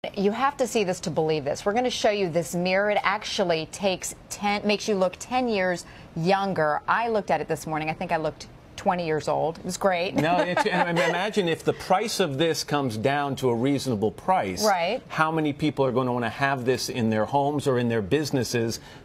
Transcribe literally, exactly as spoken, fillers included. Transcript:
You have to see this to believe this. We're going to show you this mirror. It actually takes ten, makes you look ten years younger. I looked at it this morning. I think I looked twenty years old. It was great. No, it's, and imagine if the price of this comes down to a reasonable price. Right. How many people are going to want to have this in their homes or in their businesses